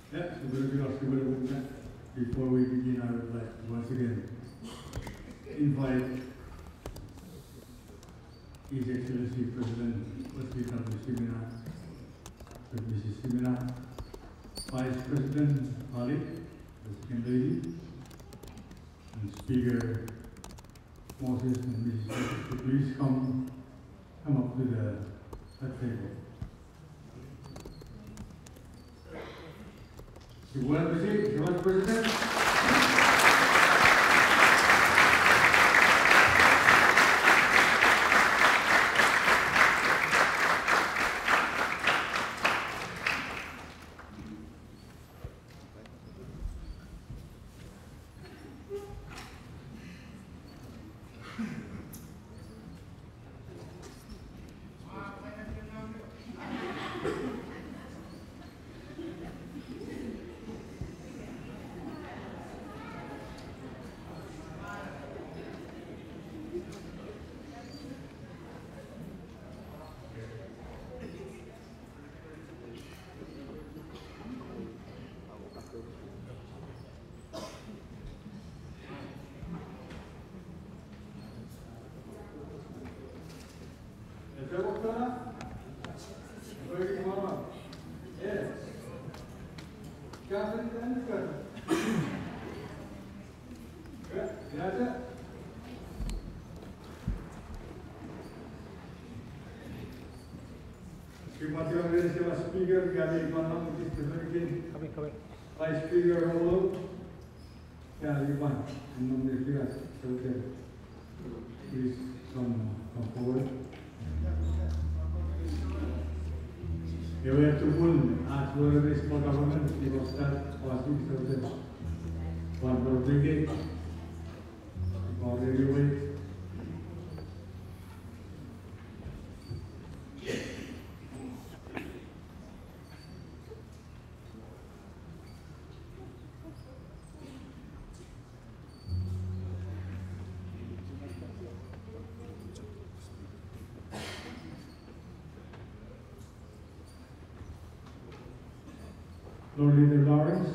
Before we begin, I would like to once again invite His Excellency President Wesley Simina, Mrs. Simina, Vice President Malik, the Second Lady, and Speaker Moses and Mrs. Secretary, please come up to the table. You want to see? You want the President? Terima kasih Speaker kami malam ini sebagai Vice Speaker Romo ya Iman mengucapkan saudara please come forward. You have to pull as well as the small government you will start passing saudara one for decade for every Lord Leader Lawrence,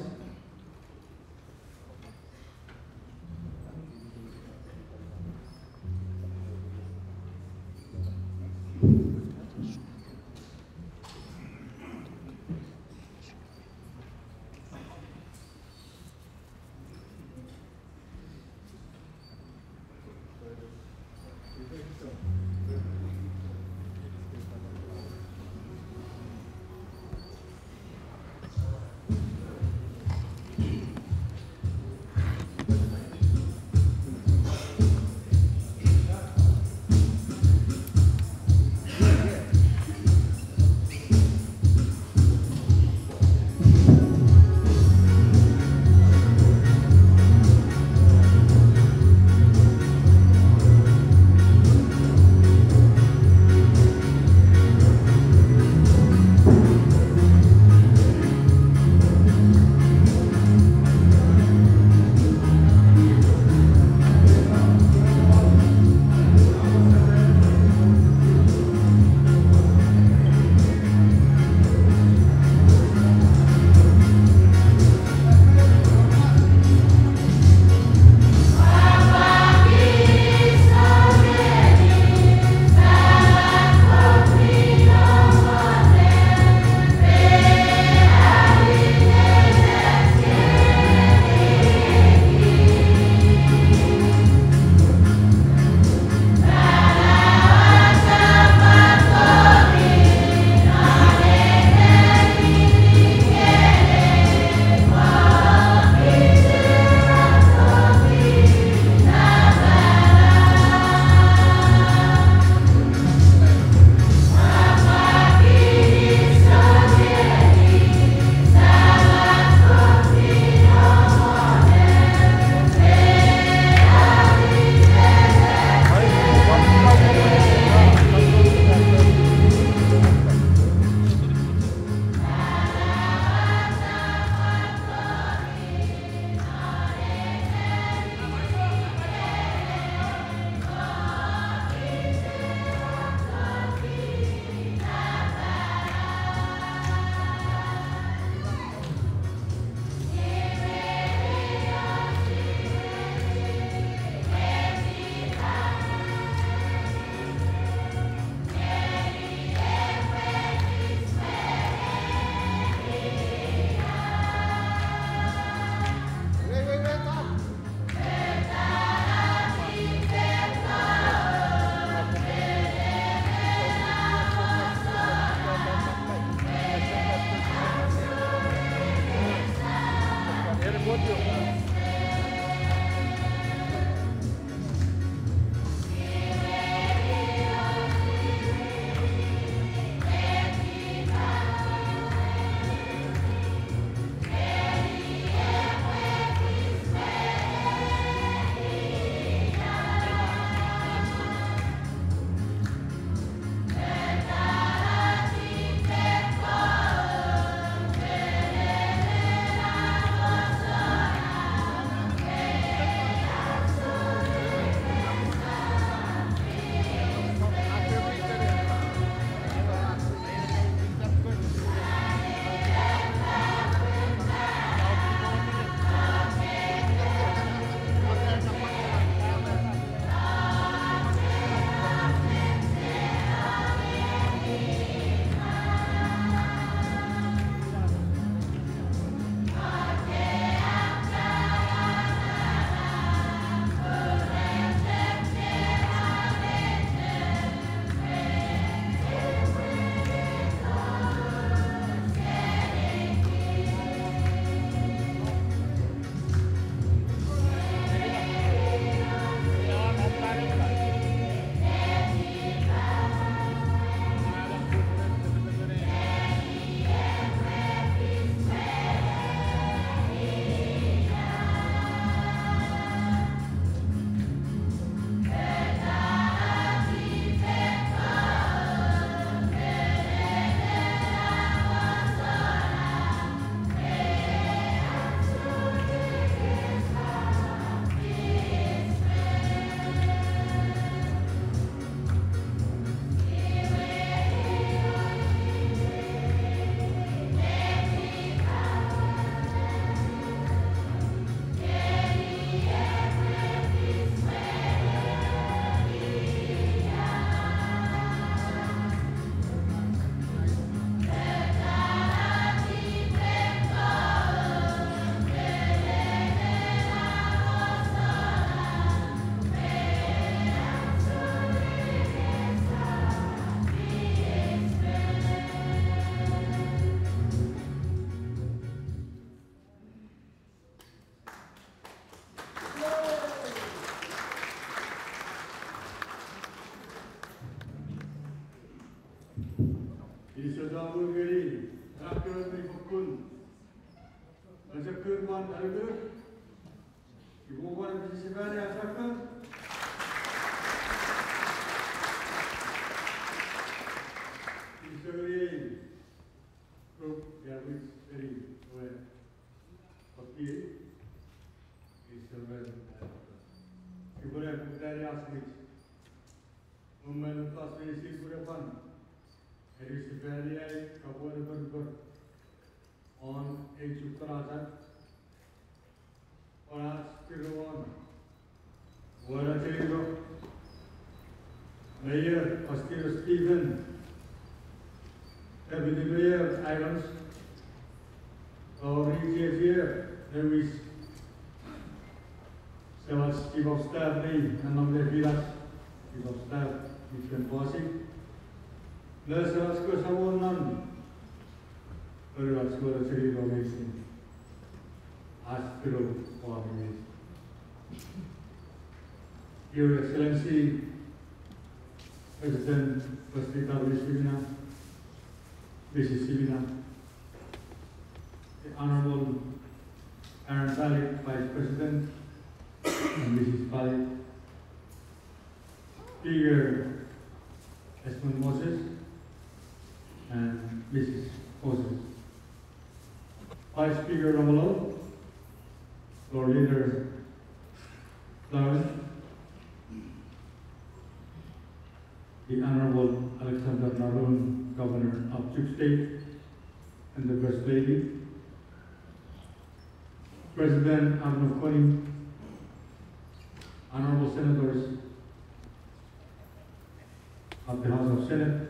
Saudara Wesley, rakyat berikut Masyarakat ada Ibu Wan Simina asalkan Israeli group yang very well okay Israel Ibu yang dari asli memenutas misi berdepan dari Israeli kabupaten berber on Ejutaraja Oras Tiruan Warajero Mayor Pastor Stephen Deputy Mayor Irons Region here Lewis Sewas Chief of Staff ni Anam Levilas Chief of Staff Mission Pasik Sewas Kesawonan Perwas Warajero Domesi Astro Formis. Your Excellency, President Wesley Simina, Mrs. Simina, the Honorable Aaron Balik, Vice President, and Mrs. Balik, Speaker Esmond Moses, and Mrs. Moses, Vice Speaker Romolo, Lord Leader Florence, the Honorable Alexander Narun, Governor of Duke State, and the First Lady, President Arnold Kony, Honorable Senators of the House of Senate,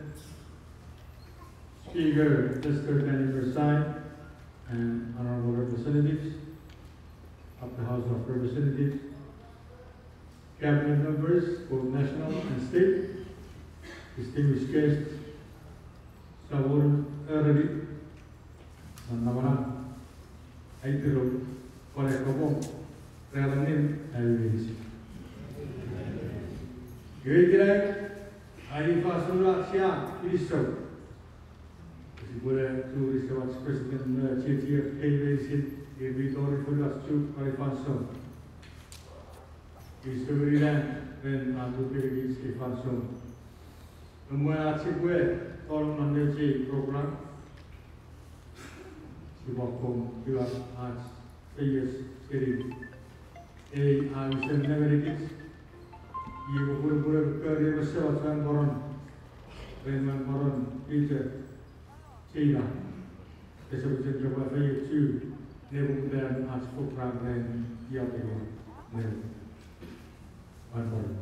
Speaker Lester Danny Versailles, and Honorable Representatives of the House of Representatives, Cabinet members, both national and state, distinguished guests, Sabur Erdi, and Namaran, Aitero, Korekobo, Relanim, and Great Arifa Surah Siam, Kristo. Boleh tu Vice President Chief KVC Vitória foi o Chief Arifanso. Historian dan Abu Bakar Arifanso. Semua asyik gue tolong meneliti program. Siapapun juga आज serius seri. Aviation Americans. Ia berpura-pura kerja besar dengan koron. Dengan koron teacher. China, the subject of a fair two, never then as for program, Yapigo, never. One more,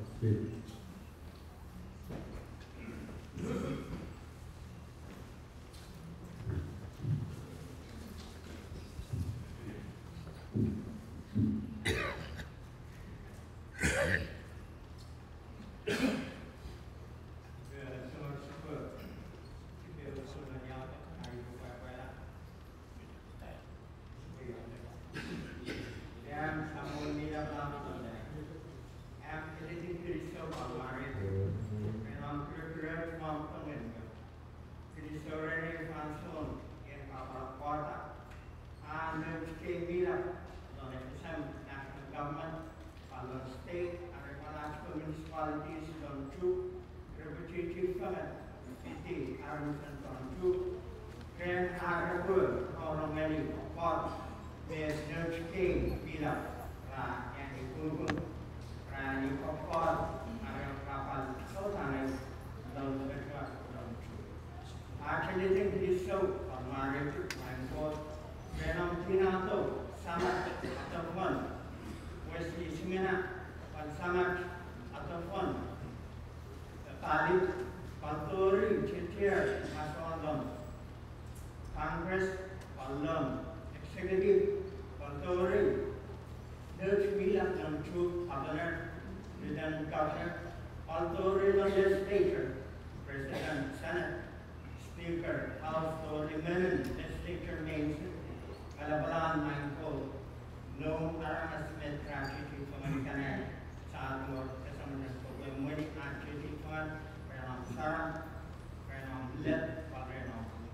Wesley Simina, Samak ataupun Talib Pantori Cetiar Masalam Congress Palam Executive Pantori Dutch Milan and Troop Governor Lieutenant Governor Pantori Legislature President Senate Speaker House Tory Menon Legislature Names Kalabalan Mindful No Aramas Smith Tragedy Pemerintahan saat bersama dengan Muni Tragedy Tuan Renam Sarang Renam Let Renam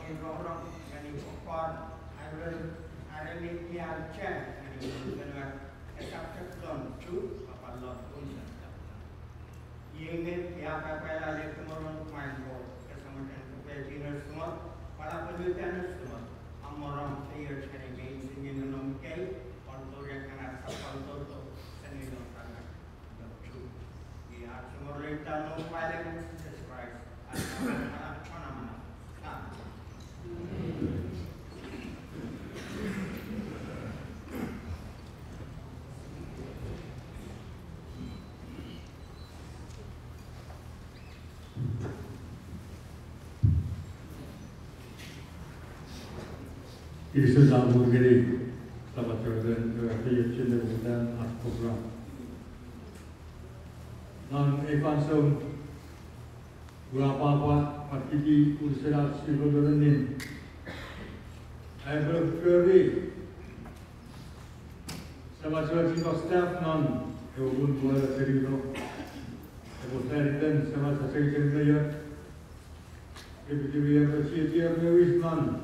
in Rohrong, and you report, I will make the check, and you will a subject on two of a lot of things. Yingit, Yapapella, Tomorrow, my board, as someone can prepare dinner small, but I will do tennis small. I'm more on 3 years and again singing in the gate, or to recognize a photo, sending on two. We are tomorrow later, no violence, Jesus Christ, and Isu sambung gini, sahabat saudara, kita cenderung program. Dan evansum berapa aktivitas usaha sekolah ini, saya berkali sahabat saudara staff non, yang buat serius, kemudian sahabat saya sendiri, kemudian saya mewis non,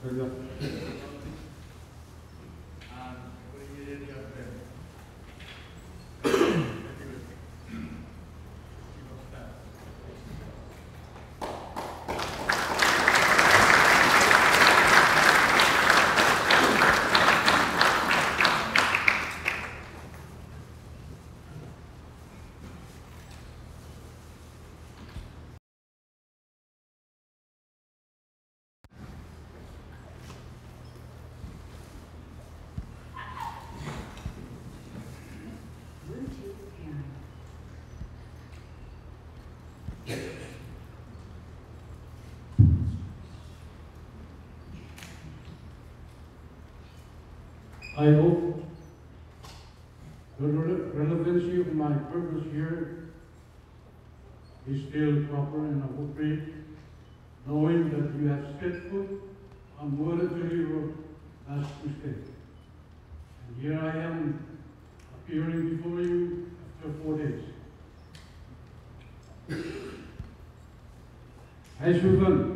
I hope the relevancy of my purpose here is still proper and appropriate, knowing that you have set foot on Wesley Road last Tuesday. And here I am appearing before you after 4 days. Hai Suvan,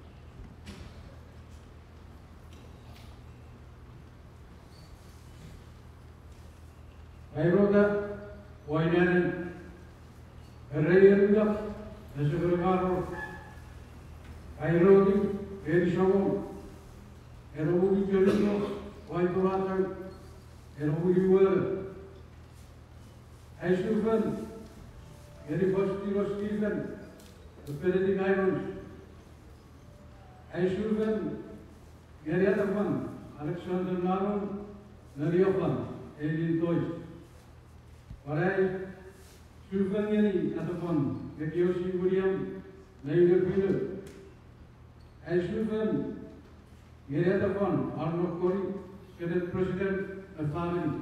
I wrote that Wainan Rayanga, the Supermaro, I wrote it, very show, Erodi Jolino, Waitawata, Erodi Word. I Suvan, very first year of Stephen, the Periodic Irons. I Suvan, very other one, Alexander Naron, Nariofan, Alien Toys. Warai, Sulfangani ataupun Gediosi William, Nailor Miller. I Sulfan, Gary ataupun Arnold Corey, Senate President and family.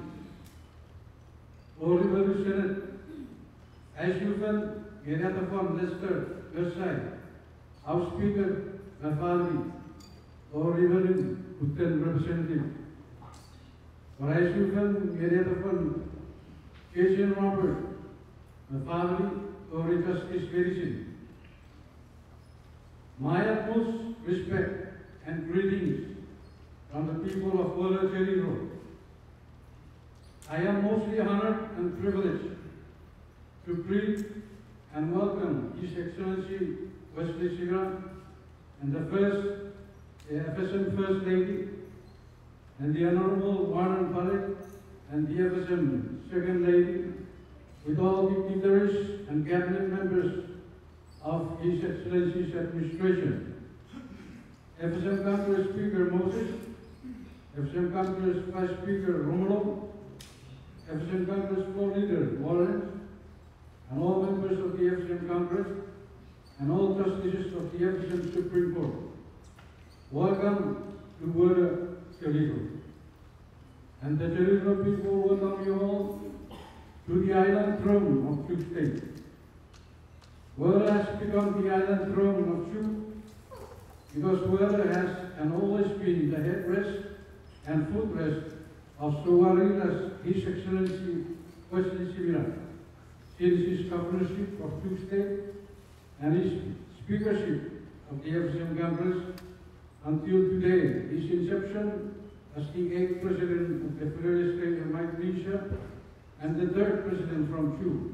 Oliver Senate. I Sulfan, Gary ataupun Lester, Versailles, House Speaker and family. Oliver Putin Representative. Warai Sulfan, Gary ataupun Asian Robert, the family, or Justice Medicine. My utmost respect and greetings from the people of Wesley Road. I am mostly honored and privileged to greet and welcome His Excellency Wesley Simina and the FSM First Lady and the Honorable Warren Palek and the FSM Second Lady, with all dignitaries and cabinet members of His Excellency's administration, FSM Congress Speaker Moses, FSM Congress Vice Speaker Romulo, FSM Congress Floor Leader Warren, and all members of the FSM Congress, and all justices of the FSM Supreme Court. Welcome to Wesley. And the Jerusalem people welcome you all to the island throne of Tuesday. Wesley has become the island throne of Chu because Wesley has and always been the headrest and footrest of Sowarila's His Excellency Wesley Simina since his governorship of Tuesday and his speakership of the FSM Congress until today, his inception as the 8th President of the Federal State of Micronesia and the 3rd President from Cuba.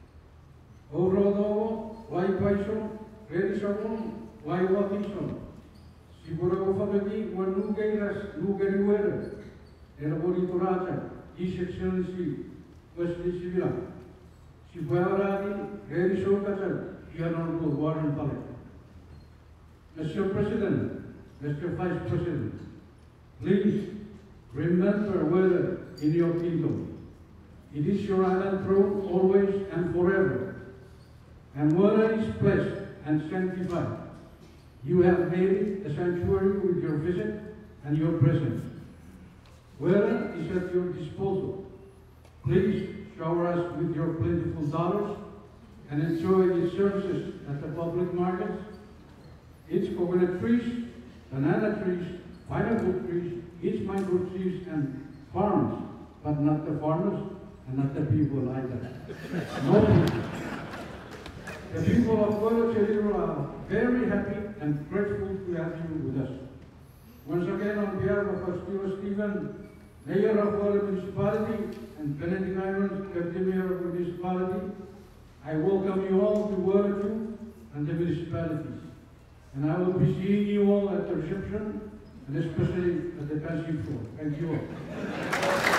Orodo, Waipaiso, Redisabon, Waiwatiso, Siguro Fabeti, Wanugairas, Nugariwera, Eraboritoraja, His Excellency Wesley Simina, Sibuaradi, Redisokata, the Honorable Warren Palik. Mr. President, Mr. Vice President, please remember whether in your kingdom. It is your island throne always and forever. And whether is blessed and sanctified. You have made it a sanctuary with your visit and your presence. Whether is at your disposal. Please shower us with your plentiful dollars and enjoy its services at the public markets, its coconut trees, banana trees, pineapple trees, its mango trees and farms, but not the farmers and not the people either. No people. The people of Puerto Rico are very happy and grateful to have you with us. Once again, on behalf of our Stephen, Mayor of Puerto Municipality and Benedict Irons, Deputy Mayor of the Municipality, I welcome you all to Puerto and the municipalities. And I will be seeing you all at the reception and especially at the dancing floor. Thank you all.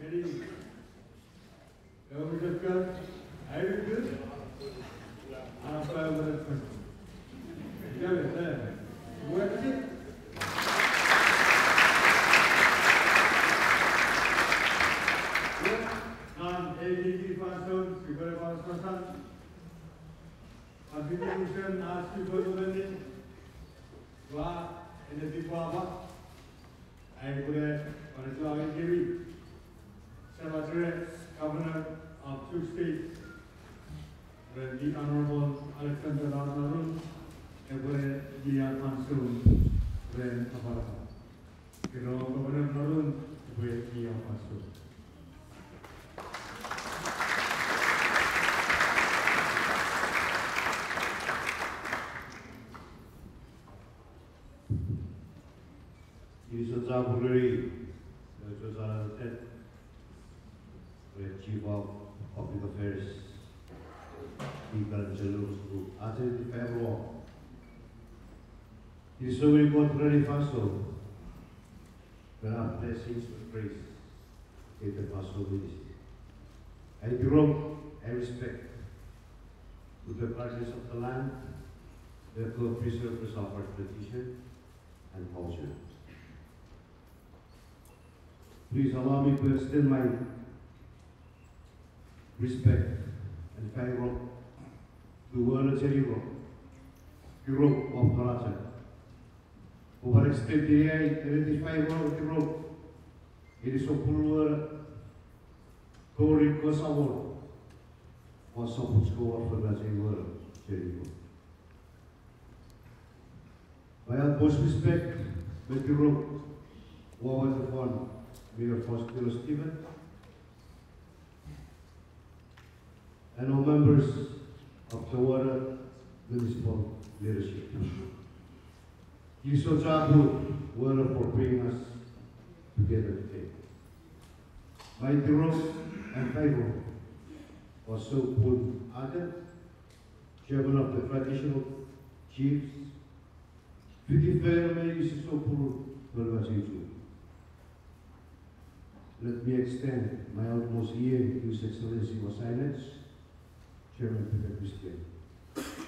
Any discuss? I will do. After I will discuss. Yeah, what is it? ADG Pastor, Speaker Pastor, Contribution as Speaker Government, Wa, Energy Power, and Kuret, Panaswami TV, Secretary, Governor of two states, the Honorable Alexander Narun, and Kuret, Dian Mansoon, Kuret Aparata. Governor Narun, Kuret Dian Mansoon. Bulgari, Chief of Public Affairs, Speaker Jalus Group, Attorney February. It is so very contrary Faso, but our blessings with praise, in the Faso ministry. I grow, I respect to the parties of the land, the co-preservers of our tradition and culture. Please allow me to extend my respect and favor to Wesley Europe of Karacha. Over extend the identify of Europe, it is a poor Tori Kosovo was supposed to go for the same world, Jericho. My utmost respect with Europe, what was the fun? Mayor Faustino Stephen, and all members of the Water Municipal Leadership. You so good Water for bringing us together today. My growth and favor was so good Adam, Chairman of the Traditional Chiefs, 55 May is so good. Let me extend my utmost ear to His Excellency Wasilets, Chairman Peter Christian.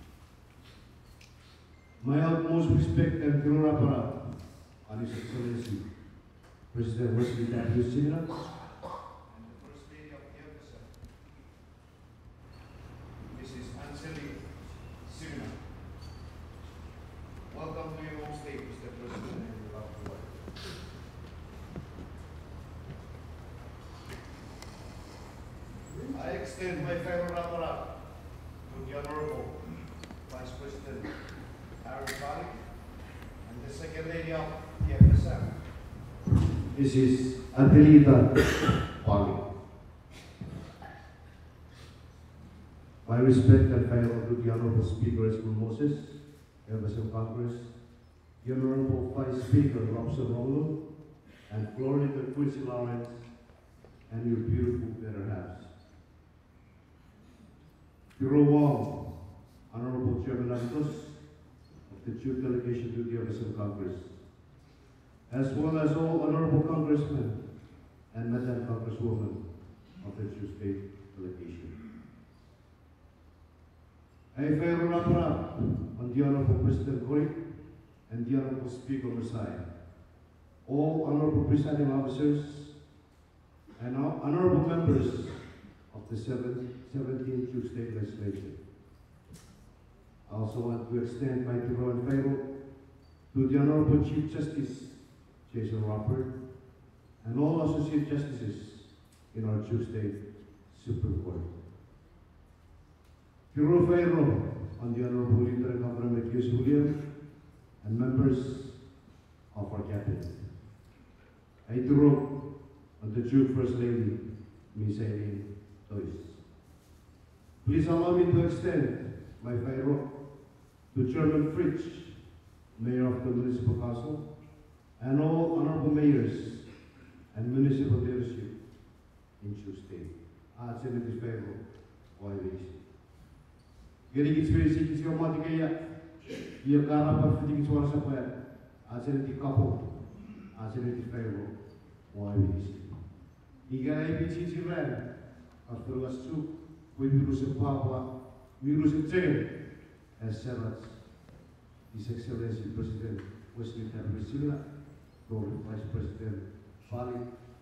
My utmost respect and Kirurapara on His Excellency President Wesley Simina, and the First Lady of the FSM, Mrs. Simina. Welcome to your home state, Mr. President, and your loved wife. I extend my fellow Rapara to the Honorable Vice President Aaron Bali and the Second Lady of the FSM, Mrs. Adelita Bali. My respect and favor to the Honorable Speaker Esmond Moses, FSM Congress, the Honorable Vice Speaker Robson Rolo, and Florida Quincy Lawrence, and your beautiful better halves. Bureau Wong, Honorable Chairman Antos of the Chief Delegation to the FSM Congress, as well as all Honorable Congressmen and Madam Congresswoman of the Chief State Delegation. I favor on the Honorable President Koi and the Honorable Speaker Messiah, all Honorable Presiding Officers and Honorable Members of the 17th Chief State Legislature. I also want to extend my devout and favor to the Honorable Chief Justice Jason Robert and all Associate Justices in our Chief State Supreme Court. Hero favor on the Honorable Lieutenant Governor Matthews William and members of our cabinet. I do on the Chief First Lady, Ms. Eileen Toys. Please allow me to extend my favor to Chairman Fritz, Mayor of the Municipal Council, and all honorable mayors and municipal leadership in Chief State. I send this favor, why this? Getting experience is your motivation. You got up for things once a while. I send it couple. I send it favor, why this? Igai bici ran after was true with Mirusa Papa, Mirusa Chain, as Senate, His Excellency President Wesley Simina, Lord Vice President Fali.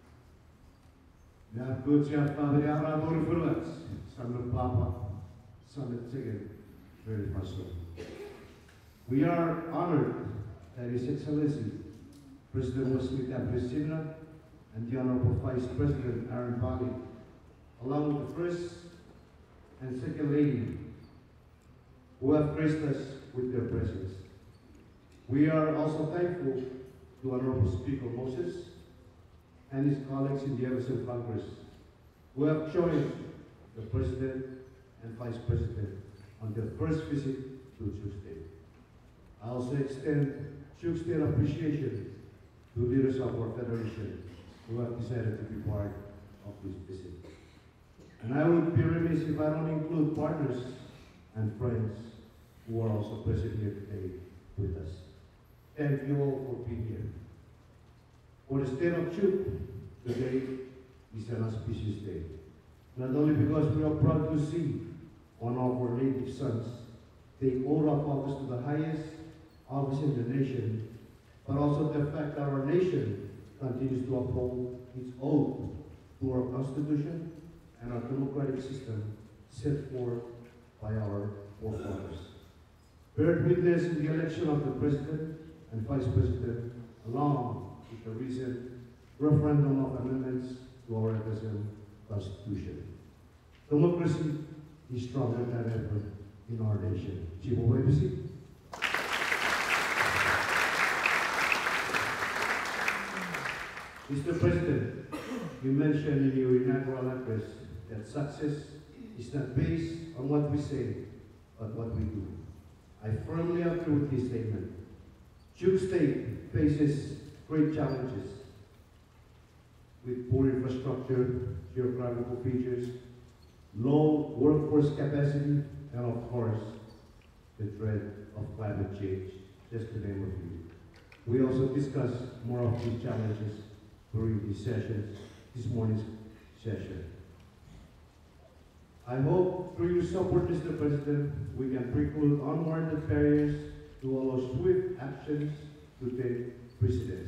Now, good job, Father Yara, Lord Furlats, son of Papa, son of Chain, very much so. We are honored that His Excellency President Wesley Simina and the Honorable Vice President Aaron Bali, along with the First and Second Lady, who have graced us with their presence. We are also thankful to Honorable Speaker Moses and his colleagues in the FSM Congress, who have joined the President and Vice President on their first visit to Sioux State. I also extend Sioux State appreciation to leaders of our Federation who have decided to be part of this visit. And I would be remiss if I don't include partners and friends who are also present here today with us. Thank you all for being here. For the state of Sioux, today is an auspicious day. Not only because we are proud to see one of our native sons take oath of office to the highest office in the nation, but also the fact that our nation continues to uphold its oath to our Constitution and our democratic system set forth by our forefathers. Bear witness in the election of the President and Vice President, along with the recent referendum of amendments to our FSM Constitution. Democracy is stronger than ever in our nation. Chief of FSM. Mr. President, you mentioned in your inaugural address that success is not based on what we say, but what we do. I firmly agree with this statement. Sioux State faces great challenges with poor infrastructure, geographical features, low workforce capacity, and of course, the threat of climate change, just to name a few. We also discussed more of these challenges during this morning's session. I hope through your support, Mr. President, we can preclude unwarranted barriers to allow swift actions to take precedence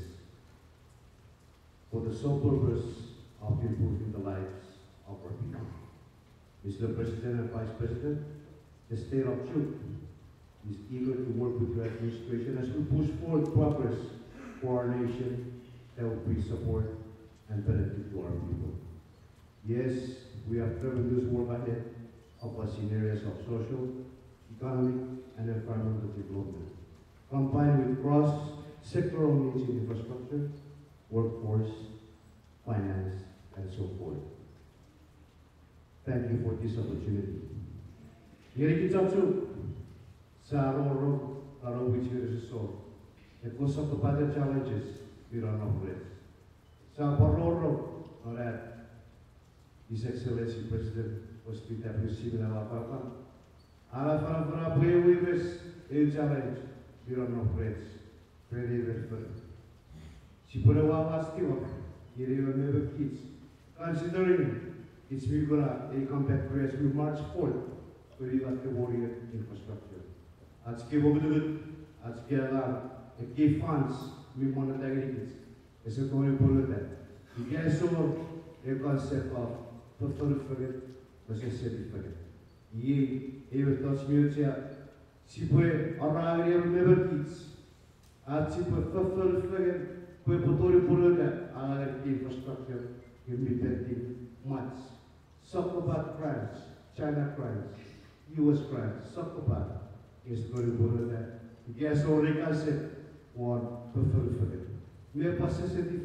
for the sole purpose of improving the lives of our people. Mr. President and Vice President, the state of Sioux is eager to work with your administration as we push forward progress for our nation that will bring support and benefit to our people. Yes, we have tremendous work ahead of us in areas of social, economic, and environmental development, combined with cross-sectoral needs in infrastructure, workforce, finance, and so forth. Thank you for this opportunity. Ngeri kitatu sa araw which is so. It was up to challenges we run off with. Sa parloro that His Excellency President Wesley Simina Lapapa. Ala para brevis a challenge we run off with. Very very. Si purewa still here you remember kids. Considering it's Migura, a compact press, we march forth with the warrior infrastructure. At Skibobud, at Skiala, a key funds, we monetary it's a Tony Bullet. You guys saw a concept of fulfill forget, was a city forget. Ye, ever touch mutia, Sipue, around your remember kids. At Sipue, fulfill forget, Puepotori Bullet, our infrastructure, will be pending months. Sokobat crimes, China crimes, US crimes, Sokobat is going to go to that. Yes, already concept one fulfill forget. We have passed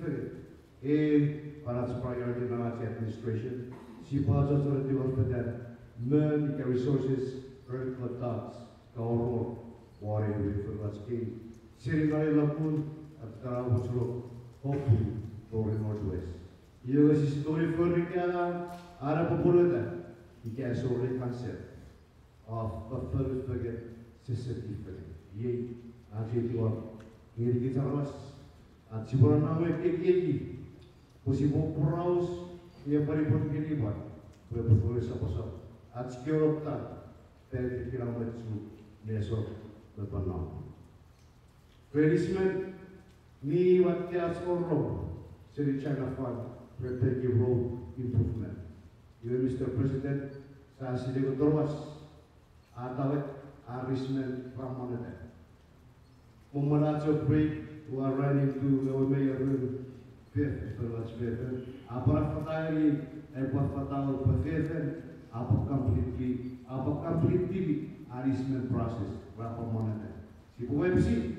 perhaps priority in our administration. She was also developed that learn the resources, earth tax, Kaoro, water with Fulatski, Sirigari Lapun, at Karawatro, hopefully, for the Northwest. You guys story for Rikana, Arab Purada, he has already concept of fulfill forget, sensitive forget. Ye, Ajituan, Irgitaras. At siguro na may kikiki, kung si Bopraus, ia paripun kini buat, betul sapasap. Atskiorok tak, dari kirang macam besok berpanau. Tradismen ni waktu askorro, seri China Fund, prepare road improvement. You Mr. President, saya sedih terus, atau arismen ramonete. Memelajar break, luar running to the mayor fifth, perlas fifth. Apa fatali, apa fatal fifth, apa completely arismen process ramonete. Si buat sih.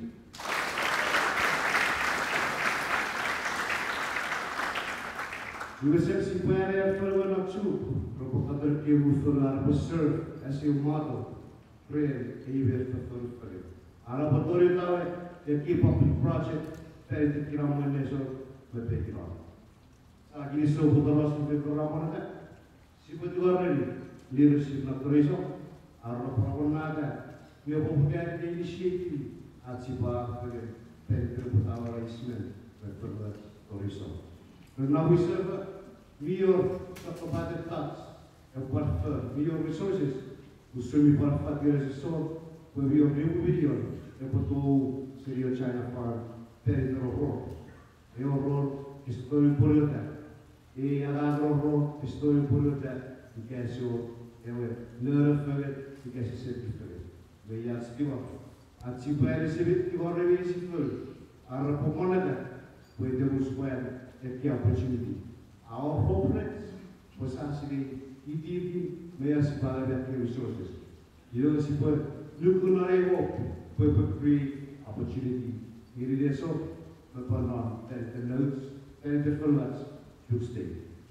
USF Simina Fellow Chu, Provocator Kivu Solar was served as a model, prayer, even for it. Arabatoritawe, the key public project, Ferret Kiramaneso, but take it on. Sagi so Budalos in the Ramana, Sibatuari, leadership Naturism, Arapawanada, we have opened the initiative at Siba, Ferret Isman, but tourism. Now we serve mere subcontracted tax and mere resources who semi parfat years so where we are new video and to Syria China for territorial role. A role history polluted. A other role history polluted because you nerve forget because you said it. We are still at Sibari Civic, you already see our proponent with the Muslim. The opportunity. Our hopeless was actually eating mayors by the resources. You know, people look on a walk, people create opportunity. Here it is so, but not the notes, and the formats should stay.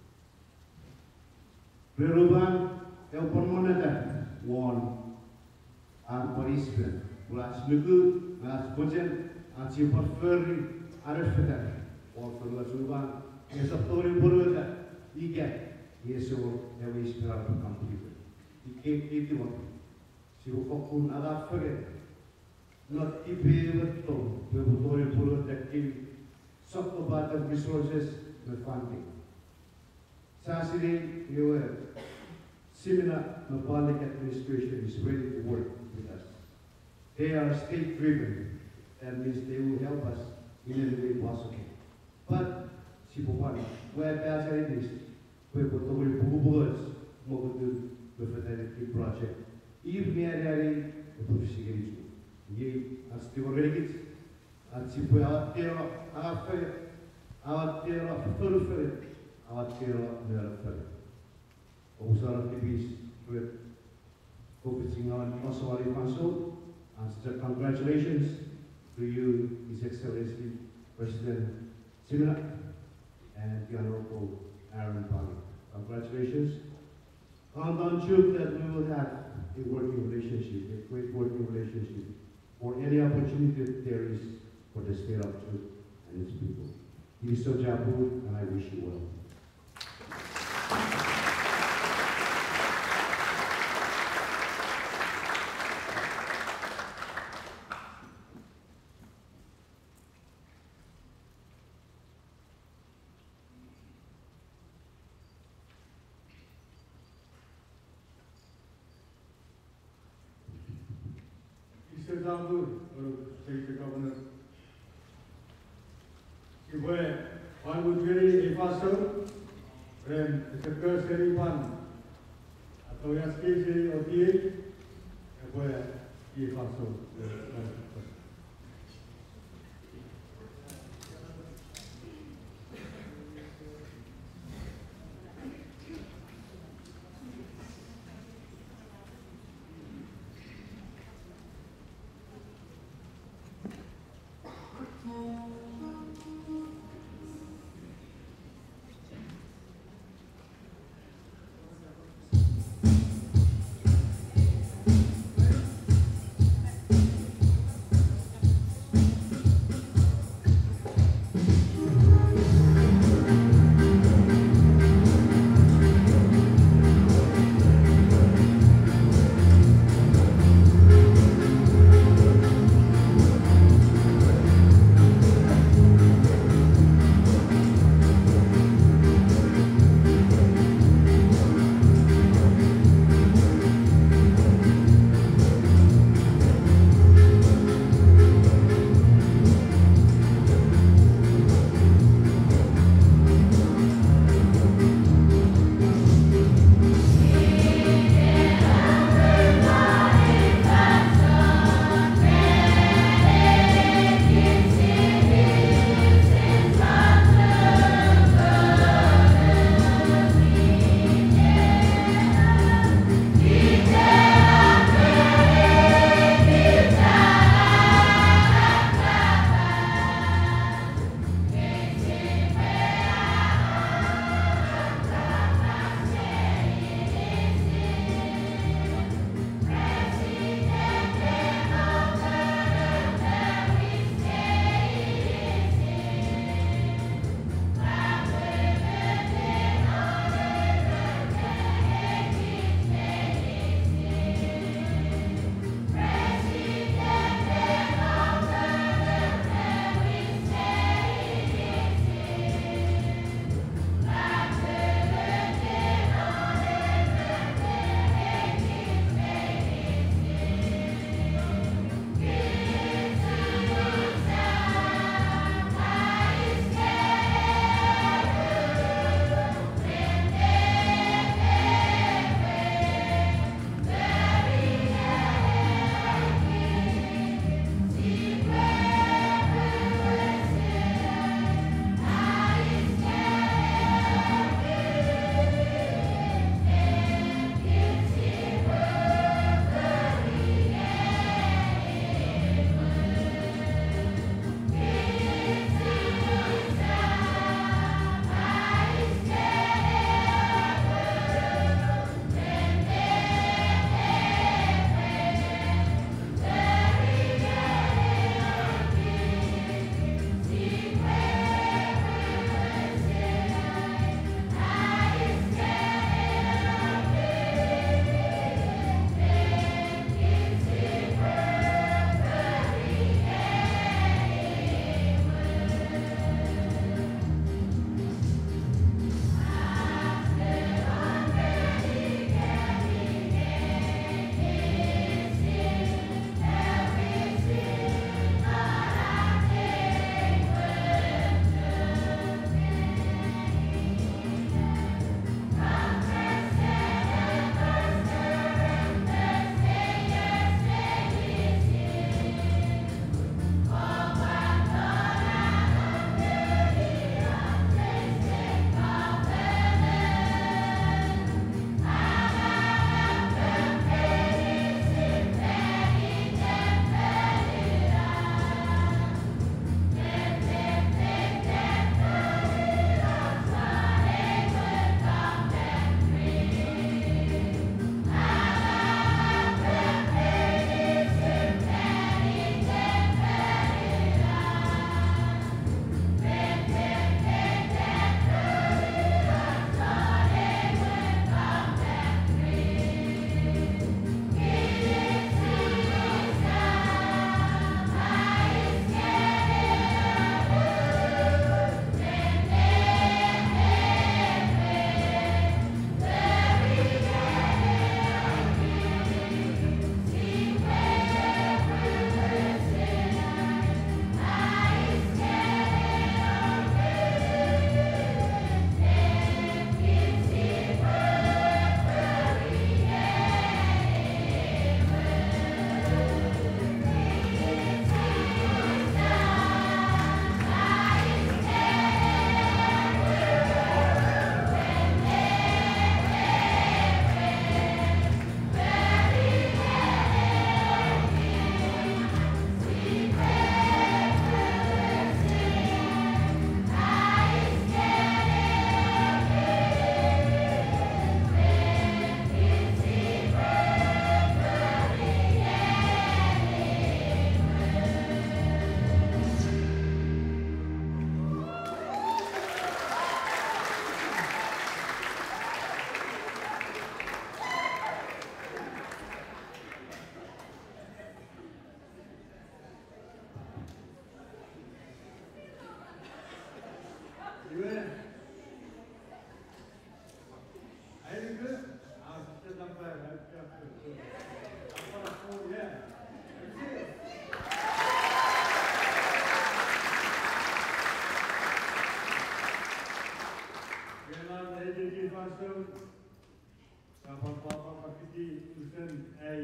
Perubahan yang permanent one and participant. Plus, look, as budget, and she preferring arrest. Or for the Suban, yes, a story for that. He get, yes, or there is a complete. He can't eat one. She will cook another forget. Not keep it with them. We will go and follow that game. Some about the resources, the funding. Saturday, you were Simina, the public administration is ready to work with us. They are state driven. That means they will help us in any way possible. But, si Bukan, where there's a list, we put the words, more to the fidelity project. Even near the Pushigari. Ye, as the Regis, and si put out there, our tail of full our tail of the fair. Also, the beast with focusing on also our council, and congratulations to you, His Excellency, President Simina and the Honorable Aaron Pali. Congratulations. Count on you that we will have a working relationship, a great working relationship, for any opportunity that there is for the state of truth and its people. It is so Jabu, and I wish you well. State Governor. Ibu, Wan Budiri Ifaso, Rem Sekretari Seripan, atau yang sekali OTA, Ibu Ifaso.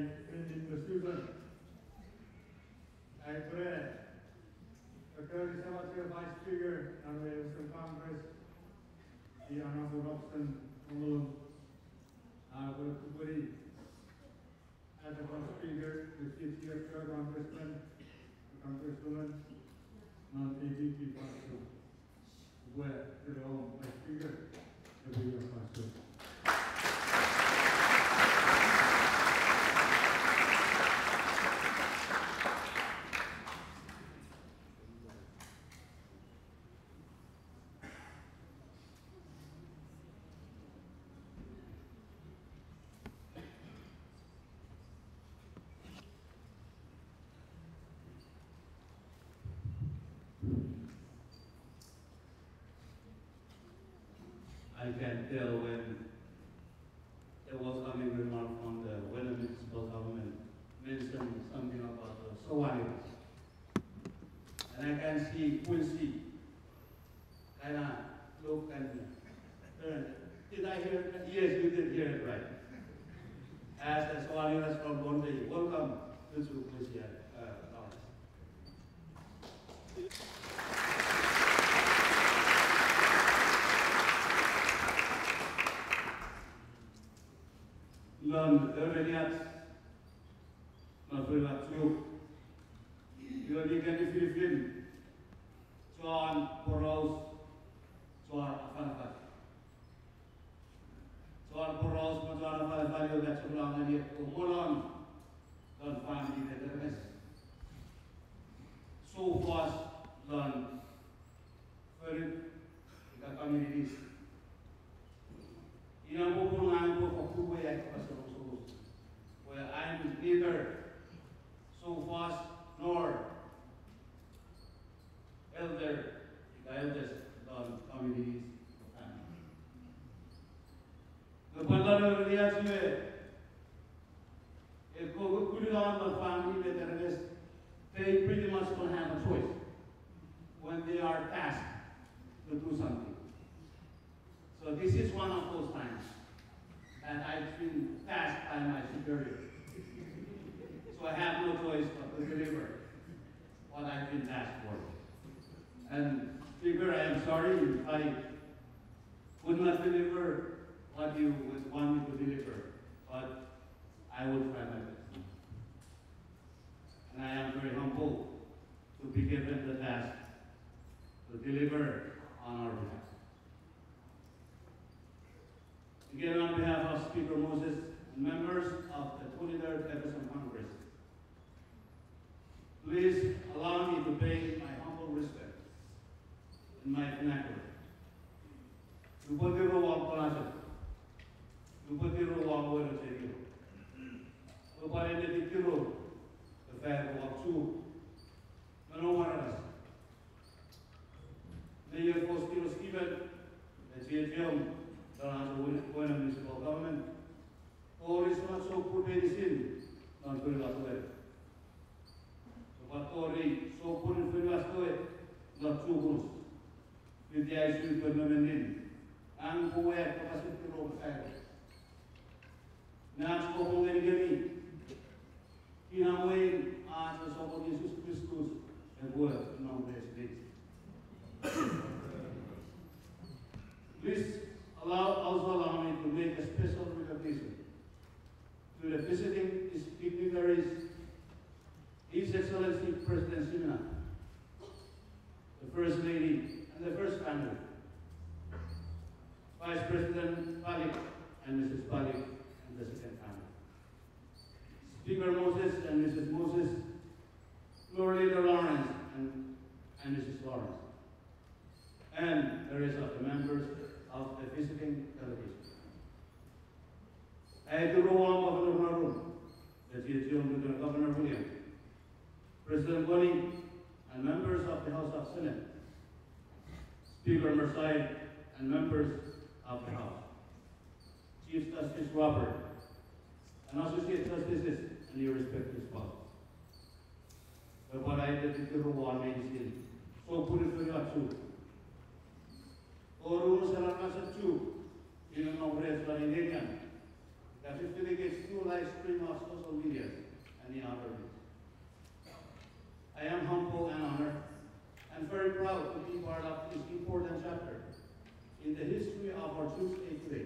in the student. I pray the current Vice Speaker and the Western Congress, the Honorable Robson Mulum, Kupuri, and the Vice Speaker, the Chief Congressman, the Congresswoman, non-AGP Pastor, where the own Vice Speaker, the Bigger Pastor. I can tell when there was coming remark from the Wesley municipal government mentioned something about the Sawali. And I can see Quincy kind of look and turn. Did I hear it? Yes, you did hear it right. As the Sawali from Bombay, welcome to Quincy. Learn earlier, not very much you. You are the Philippines, John Poros, John Afalafat. John Poros, John Afalafat, you got to learn and you hold on, don't find the rest. So fast, learn, very the communities. Where I'm neither so fast nor the eldest communities. The Pandana Riachme, a Kudulan family veterans, they pretty much don't have a choice when they are tasked to do something. So this is one of those times that I've been tasked by my superior. So I have no choice but to deliver what I've been tasked for. And Speaker, I am sorry if I would not deliver what you would want me to deliver, but I will try my best. And I am very humble to be given the task to deliver on our behalf. Again, on behalf of Speaker Moses and members of the 23rd FSM Congress, please allow me to pay my humble respect in my vernacular. Lupatiro wang panasa, lupatiro wang wala cheriyo, lupatiro tiro the fair wang chu, manowaras. Mayor Postiro Stephen, the GFM. The municipal government, or is not so put medicine, not very well. But Tori so put in Filastoe, not two wounds. With the ICU tournament, and who were capacity of fire. Now, spoken again, in a way, as the Son of Jesus Christus, and word, no less days. Please. Also allow me to make a special recognition to the visiting dignitaries, His Excellency President Simina, the First Lady and the First Family, Vice President Palik and Mrs. Palik and the Second Family, Speaker Moses and Mrs. Moses, Floor Leader Lawrence and Mrs. Lawrence, and the rest of the members of the visiting delegation. I do want Governor Maroon, the GHG Governor William, President Bonnie, and members of the House of Senate, Speaker Mersai, and members of the House, Chief Justice Robert, and Associate Justices, and your respective spouses. But what I did to one medicine, so put it for you. Oru sa lang sa chu, yun ang mga sa Indian. Kasi delegates to live stream of social media and in other ways. I am humble and honored and very proud to be part of this important chapter in the history of our Troops Day today.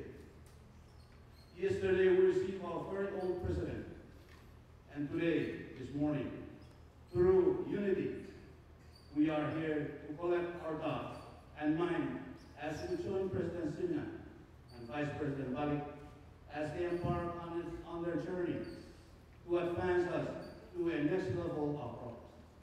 Yesterday, we received our very own president, and today, this morning, through unity, we are here to collect our thoughts and mind as we join President Simina and Vice President Balik as they embark on their journey to advance us to a next level of progress.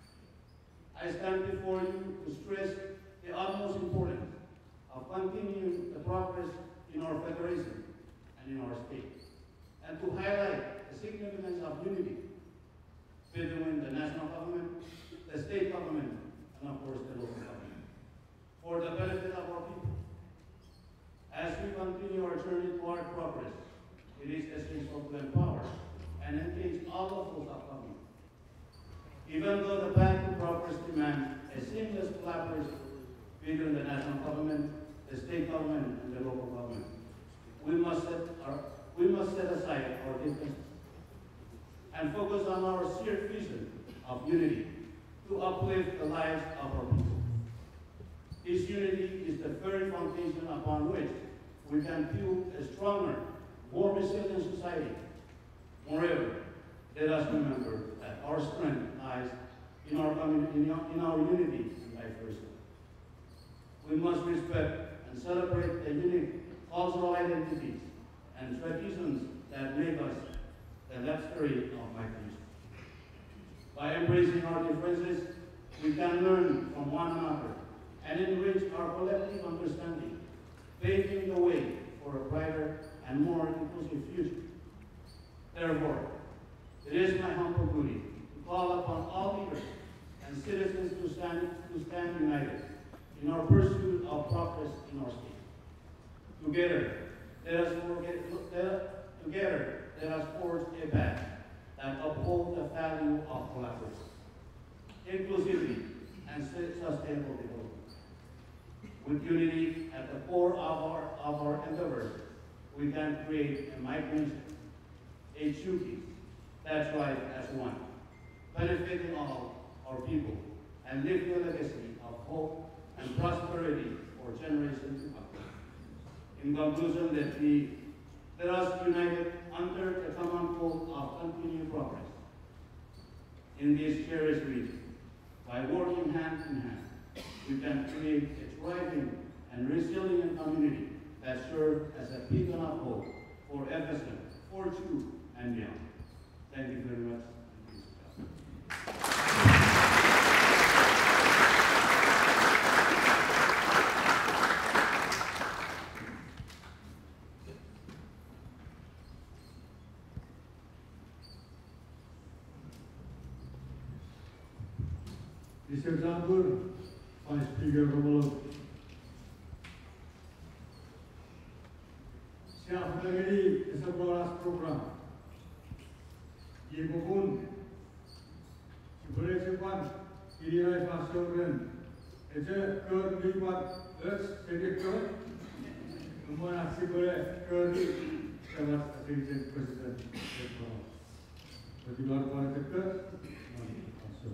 I stand before you to stress the utmost importance of continuing the progress in our federation and in our state, and to highlight the significance of unity between the national government, the state government, and of course the local government, for the benefit of our people. As we continue our journey toward progress, it is essential to empower and engage all of those of government. Even though the path to progress demands a seamless collaboration between the national government, the state government, and the local government, we must set aside our differences and focus on our shared vision of unity to uplift the lives of our people. This unity is the very foundation upon which we can build a stronger, more resilient society. Moreover, let us remember that our strength lies in our community, in our unity, and vice versa. We must respect and celebrate the unique cultural identities and traditions that make us the luxury of my country. By embracing our differences, we can learn from one another and enrich our collective understanding, paving the way for a brighter and more inclusive future. Therefore, it is my humble duty to call upon all leaders and citizens to stand united in our pursuit of progress in our state. Together, let us forge a path that upholds the value of collaboration, inclusivity, and sustainable development. With unity at the core of our endeavors, we can create a migration, a duty that thrives as one, benefiting all our people and leaving a legacy of hope and prosperity for generations to come. In conclusion, let us unite under the common goal of continued progress in this cherished region. By working hand in hand, we can create a thriving and resilient community that serves as a beacon of hope for FSM, for Troops, and beyond. Thank you very much. This example, Vice Speaker Romulo. Siap menjadi sebuah program. Ibu pun sebagai sebuah irirai pasokan, itu keterlibat sedikit, kemudian sebagai keterlibat asisten presiden. Bagi luar pada dekat, masuk.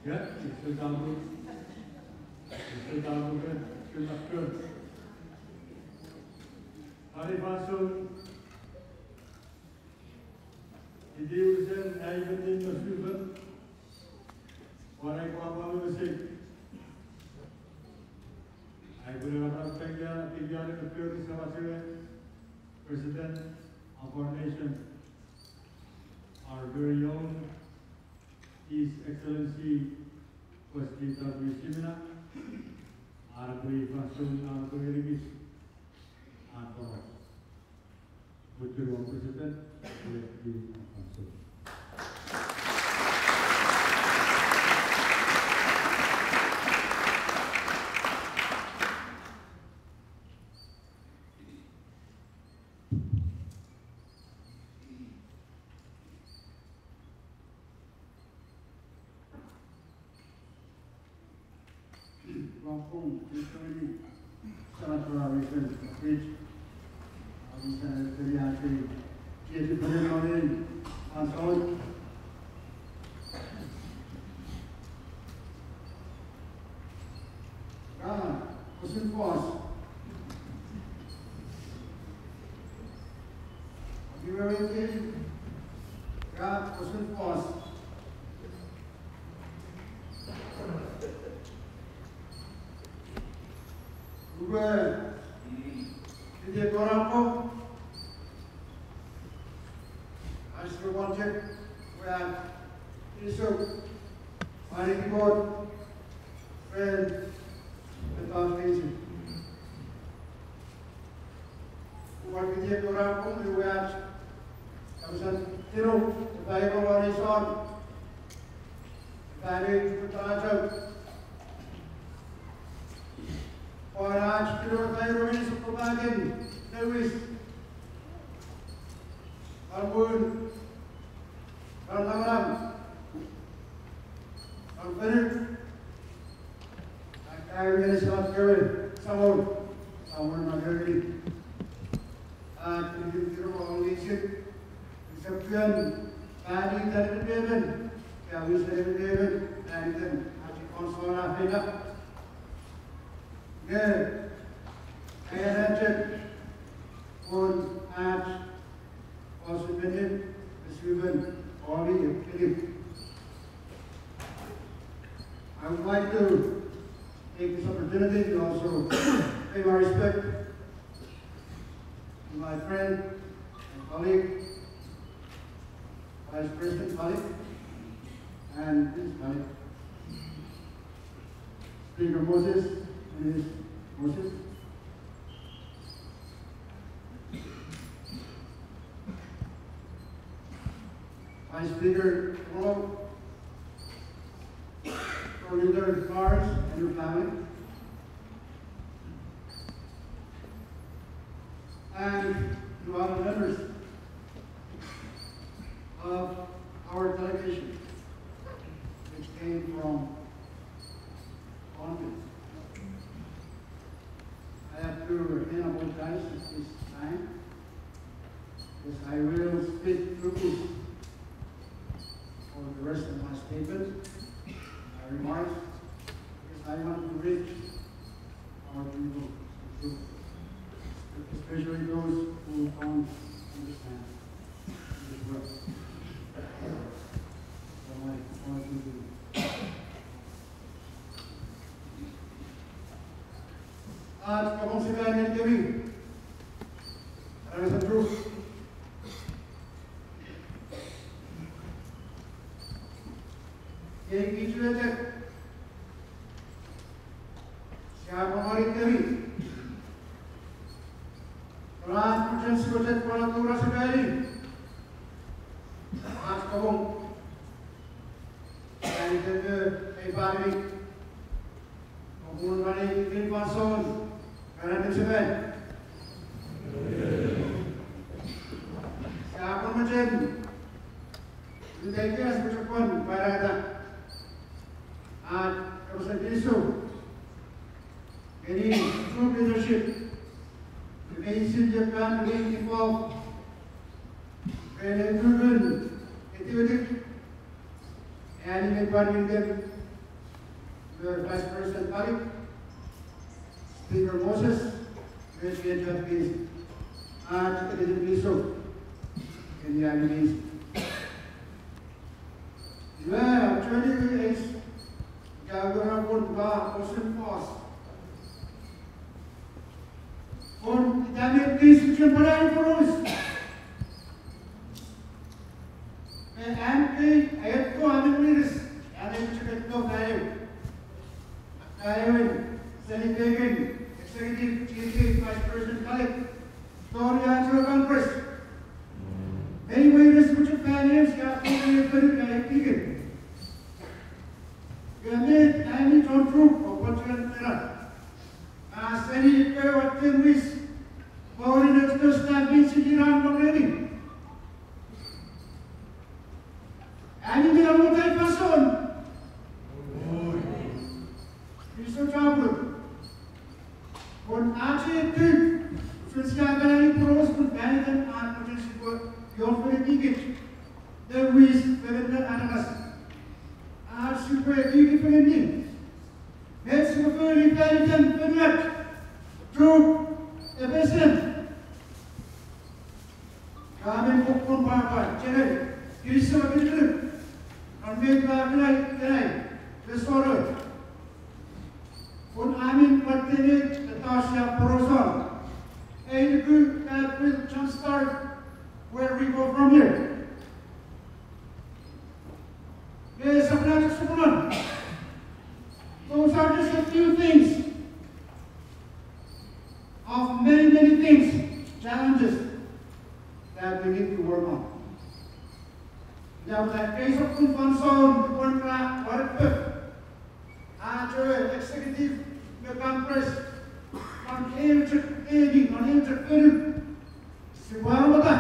Ya, ik zal dan Harifasun, gidiyorsun, eyvallah nasılsın? Waray kuapalu musik. Ay beberapa kegiatan ketua sama President of our nation, our very own His Excellency Wesley Simina, Arabri Fasun Arabri atau Betul President Wesley Fasun. Welcome to the Senator Recent Speech. Senator Teriyaki, Chief President Ansel. Person Force. You are waiting. Person Force. Well, did you go up? I still wanted where is so I got friend without reason. What did you go up? We were some zero, the Bible on his on. The Bible और आज kilometre में supermarket नवीस Amul और नमरम और फिर आगे मेरे साथ केवल सामूल मगरली आज किलोमीटर और नीचे सबकियन पानी तरफ देवन क्या विषय देवन ऐसे आज कौन सा है ना Good. Energetic. Und hat ausgebildet, beschrieben, I would like to take this opportunity to also pay my respect to my friend and colleague, Vice President Malik, and his colleague, Speaker Moses. Is Moses. Vice Speaker Paul, for leader Mars and your family, and to other members of our delegation, which came from Congress. I have to again apologize at this time, because I will speak through for the rest of my statement, my remarks, because I want to reach our people, especially those who don't understand this work. So I want to do. आज कब से कहने के भी अरे शत्रु ये बीच में तक श्याम हमारी कभी रात कुछ सोचे पड़ा दूर से गई आज कब हम कहने के एक बार भी कबूल वाले की पासों Karena disebut siapa macam kita seperti pada proses itu ini true leadership the nation Japan being involved and proven activity and in them Vice President Malik, Speaker Moses, President Judge आज के दिन बीसों इंडिया में बीस मैं actually is जागरण बोल बा ocean force और जाने बीस के बड़ा इंफॉर्मेस मैं एमपी एक को आने कुछ तो गायब celebrating Executive Chief Vice President Malik Gloria to Congress. Anyway, this which a fan is, got to be a good guy, Keegan. You made any don't troop or what you're going to send you to what 10 weeks. For in the first time, we see you around already. And you know what I pass on? He's so troubled. When actually, since you have any pros to valid and potential for your ticket, the wish within the animals are super beautiful indeed. Let's go for intelligent permit through FSM. Kamen Pokon Papa, Chennai, Kirisa Vitru, and make Kanai, Restorer. When I'm in Patinit, Natasha Porozon. A group that will jumpstart where we go from here. Yes, those are just a few things of many, many things, challenges that we need to work on. Now, that case of Kunfanson, contract, what after executive Congress. On interfering, Sibuamata.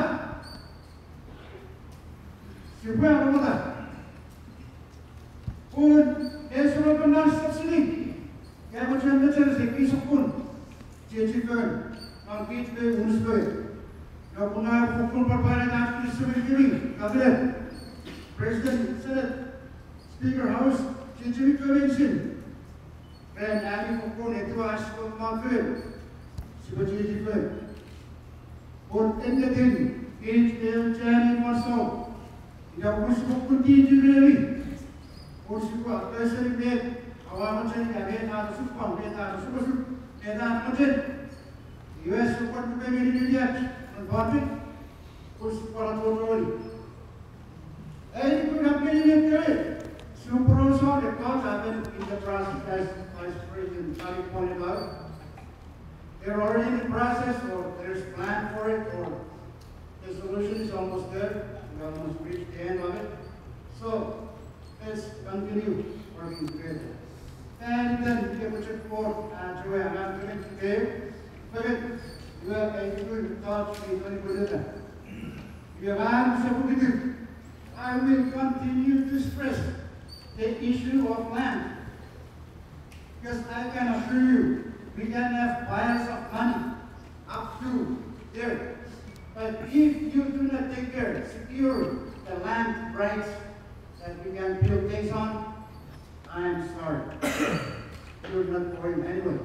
Food, there's a open subsidy. Cabotan letters, a piece of food. Chichigan, on Gateway, Woonsburg. Napuna, Fukul Papaya, after the Civil Cabinet. President, Senate, Speaker House, Chichigan Convention. And Abby Fukun, Etuash, Malfield. Super or anything, each day, Johnny Marso, the Muslim continually, or Super, President made, our Majan, again, our Super, and our Majan, US Super to be in India, and Bobby, or Super Authority. And you could have been in it. Super also, the cause happened in the process, as Vice President Malik pointed out. They're already in the process, or there's a plan for it, or the solution is almost there. We almost reached the end of it. So let's continue working together. And then we have to check for Joy, I'm not going to today. But you have a good thought, you have answered. I will continue to stress the issue of land. Because I can assure you, we can have piles of money up to there. But if you do not take care, secure the land rights that we can build things on, I am sorry. You're not going anywhere.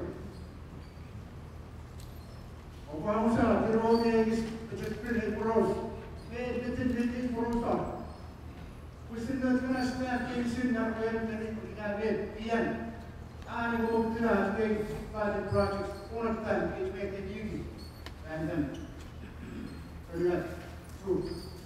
Vamos a ter alguém que te pede por os. Ele por os. Você não tem as coisas que se não querem ter que ver pian. I hope that they pilot projects all of them which make it easy and then permit through.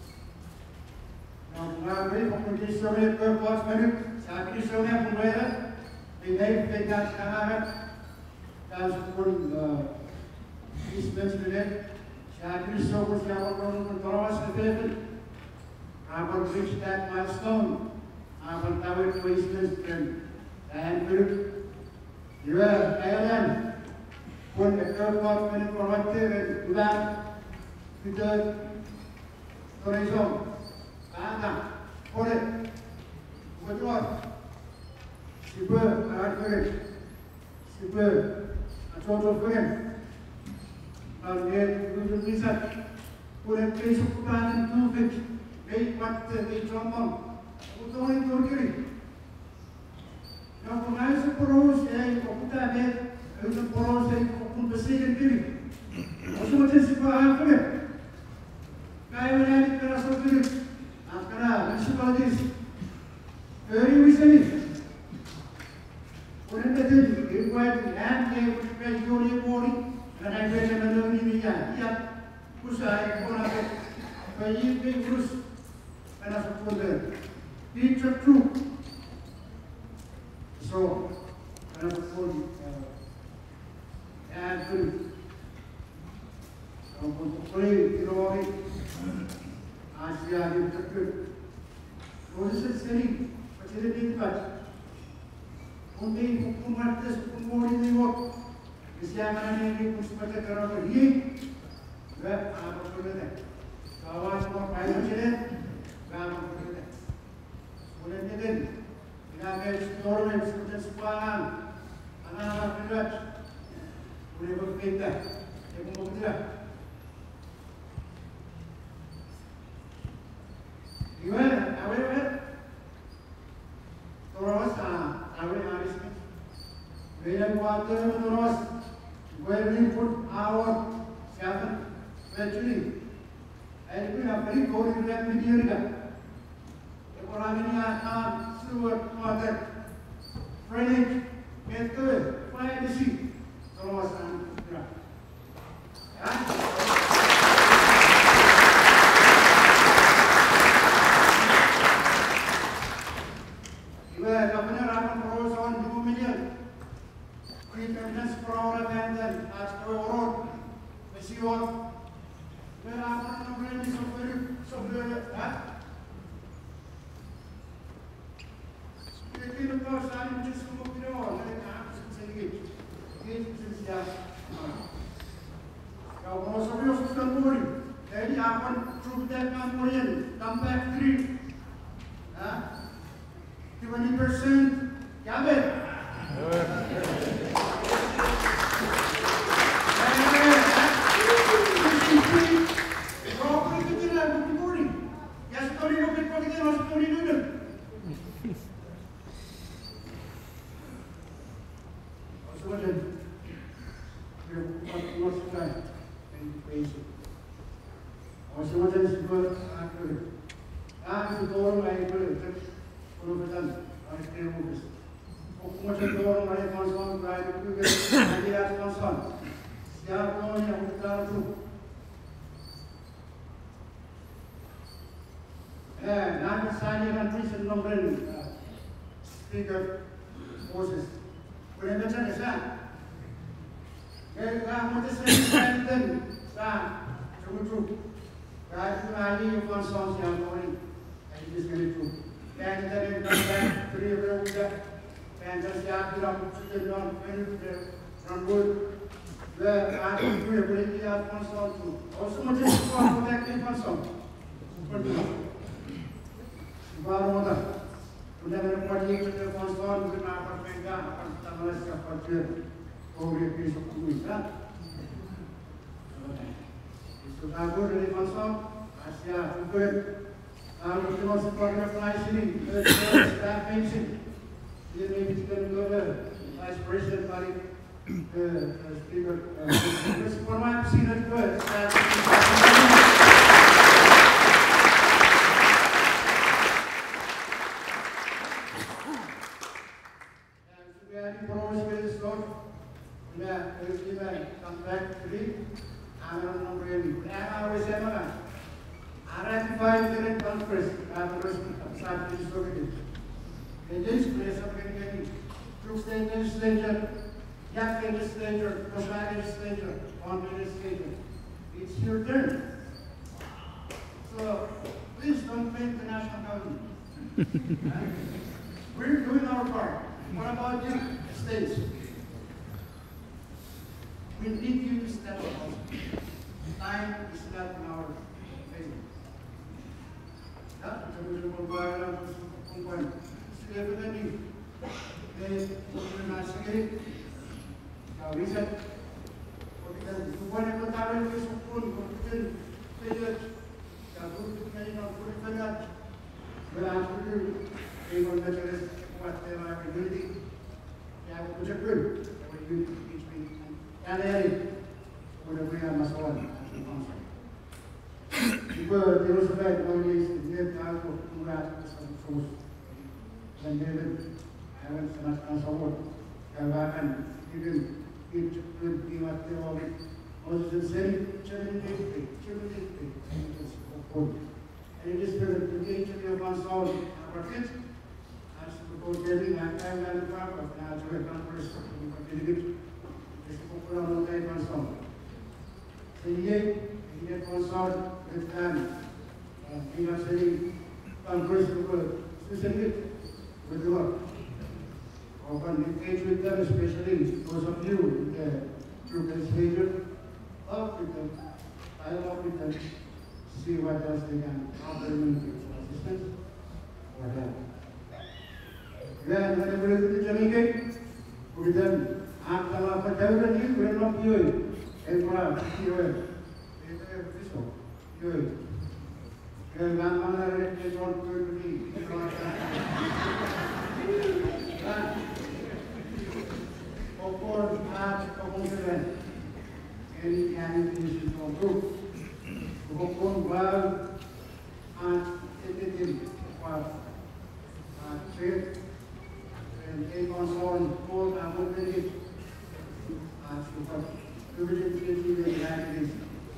Now, we will be so many purpose minute, Sakri so many from where they make that Kaharat, that's for this mentioned. Sakri so was our own controls the paper. I will reach that milestone. I will cover to Eastern and you are Ireland. When the airport went for one day, and land to the tourism. For it. What you want? Super, hard for it. Super, a total for him. Now, there, we will research. Put a place of plan and prove it. Make what they jump on. Who's going to kill it? Now, for nice. poros ay okuta met ay poros ay okun besigen diri. Osu macam siapa apa met? Kaya mana di kerasa diri? Akara municipalities. Very recently, when the required land they would pay your body, and I get another million. Yeah, Kusai, one of it, by you pay Rus, and as a folder. Teach a truth. So, and as a folder, and truth. So, pray, you know, as we are in the truth. What is it saying? What is it in touch? Only hukumat das hukum ini wak. Kesiangan ini pusat kerana beri. Wah, apa boleh? Kawan semua kaya macam kamu boleh. Boleh ni. Kita ambil orang seperti sepanjang. Anak-anak berat. Boleh berkita. Dia pun berkita. Gimana? Awal. Terus, awal habis ni. Bila water terus, where we put our seven, actually, I think a very good remedy. Orang ini akan seluruh water, drainage, betul, fire disease, terus bergerak. Jadi akan trukkan kemudian tambah 3, 20% Yabet. Speaker Moses. Boleh baca ke sana? Kalau mau disediakan sah, cukup. Kalau lagi yang konsol yang orang, ini disediakan. Dan dari tempat beri-beri juga, dan dari siapa yang sudah non-penuh rambut, dan aku juga boleh lihat konsol tu. Also macam sekolah protektif konsol. Seperti baru ada. Sudah berpadi kita konsol kenapa mereka akan tambah seperti orang besok bisa. Sudah dari konsol Asia juga. Kalau kita masuk pada fly sini, staff pension, dia ni kita juga vice president balik speaker. Semua sini juga. It's your turn. So please don't blame the national government. We're doing our part. What about you, states? We need you to step up. Time is not in our favor. Saya ucap pun, saya ingin yang lain, sudah punya masalah. Jika terus baik menulis dia tahu murah sus dan dia akan sangat sangat akan even it could be what they all was the same challenging and it is the gate to be upon soul our kids as to go getting that time and the part of natural conference to be it is to put on the life on soul so he get one soul with them he was saying conference to send it with the work often engage with them, especially those of you through the Savior, talk with them, dialogue with them, see what else they can offer them assistance or help. Then, whenever you do the Jamaican, with them, after the Jamaican, we will not do it. And for us, you will. This one, you will. You will not want to be. Pokok pengumpulan ini yang diisi untuk pokok baru itu kuat trade dan ekonsol pun amat ini super kebijakan yang ini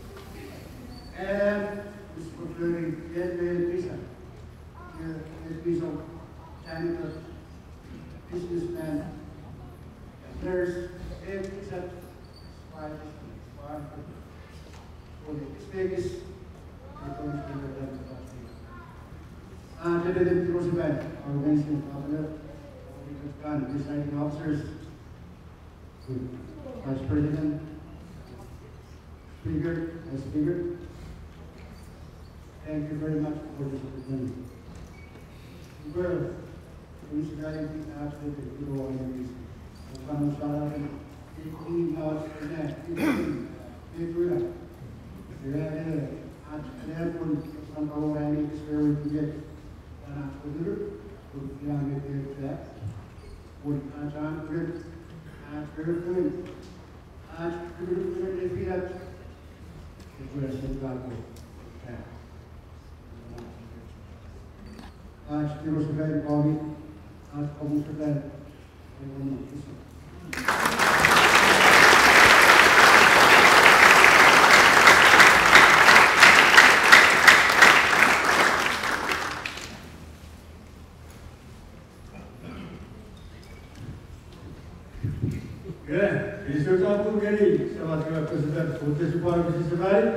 seperti dia bisa bisa China businessman. There's except one for the Vegas. Today the Roosevelt organization governor, deciding officers, Vice President, Speaker. Thank you very much for this opportunity. Well, we should absolutely go on this. Bukan masalah ini harus benar, itu lah. Ada pun sampai orang ini sesuai juga dan aku dulu, yang itu tidak, pun acara pun, tidak, itu sesuatu. Terus sekali kami, kamu sekali. Isu campur gini, sama dengan Presiden Putih Supaya Misi Sebalik.